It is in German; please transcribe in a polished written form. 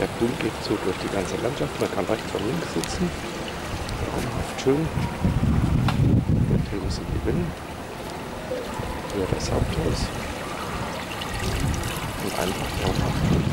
Der Pool geht so durch die ganze Landschaft. Man kann rechts und links sitzen. Traumhaft schön. Terrasse Gewinn. Hier das Haupthaus. Und einfach traumhaft.